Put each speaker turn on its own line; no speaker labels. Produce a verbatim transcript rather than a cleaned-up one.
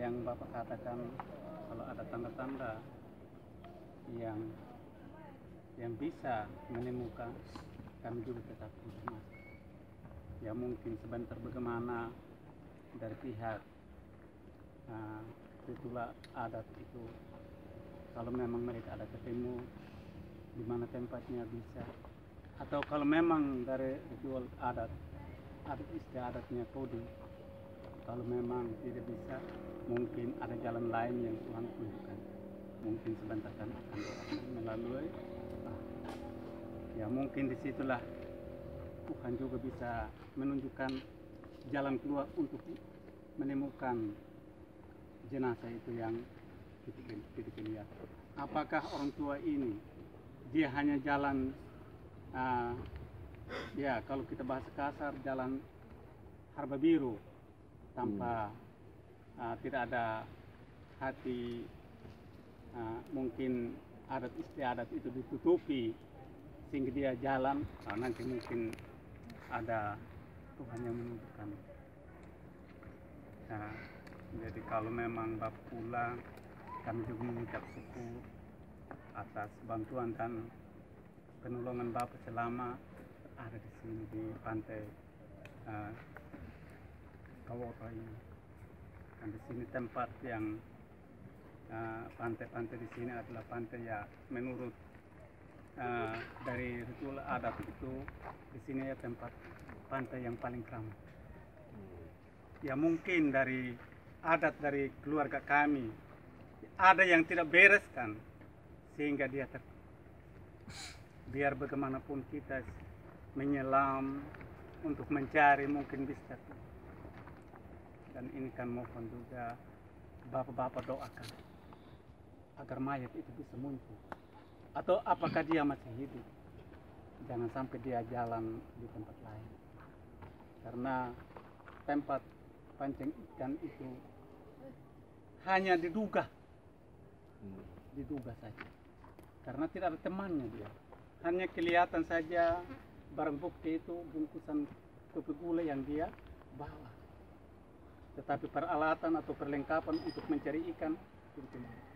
yang Bapak katakan kalau ada tanda-tanda yang yang bisa menemukan, kami juga tetap informasi. Ya mungkin sebentar bagaimana dari pihak uh, ritual adat itu, kalau memang mereka ada ketemu di mana tempatnya bisa, atau kalau memang dari ritual adat adat istiadatnya kode, kalau memang tidak bisa, mungkin ada jalan lain yang Tuhan tunjukkan. Mungkin sebentar kan akan doakan melalui ah, ya mungkin disitulah Tuhan juga bisa menunjukkan jalan keluar untuk menemukan jenazah itu yang kita lihat. Apakah orang tua ini dia hanya jalan uh, ya kalau kita bahas kasar jalan harba biru tanpa hmm. uh, tidak ada hati, uh, mungkin adat istiadat itu ditutupi sehingga dia jalan, nah, nanti mungkin ada Tuhan yang menunjukkan. Nah, jadi kalau memang Bapak pulang, kami juga mengucap syukur atas bantuan dan penolongan Bapak selama ada di sini di pantai uh, Kaworo ini. Dan di sini tempat yang pantai-pantai uh, di sini adalah pantai ya menurut uh, dari ritual adat itu di sini ya tempat pantai yang paling ramai. Ya mungkin dari adat dari keluarga kami ada yang tidak beres kan, sehingga dia ter biar bagaimanapun kita menyelam untuk mencari mungkin bisa. Dan ini kan mohon juga bapak-bapak doakan agar mayat itu bisa muncul, atau apakah dia masih hidup, jangan sampai dia jalan di tempat lain, karena tempat pancing ikan itu hanya diduga diduga saja, karena tidak ada temannya, dia hanya kelihatan saja barang bukti itu bungkusan kopi gula yang dia bawa, tetapi peralatan atau perlengkapan untuk mencari ikan itu tidak.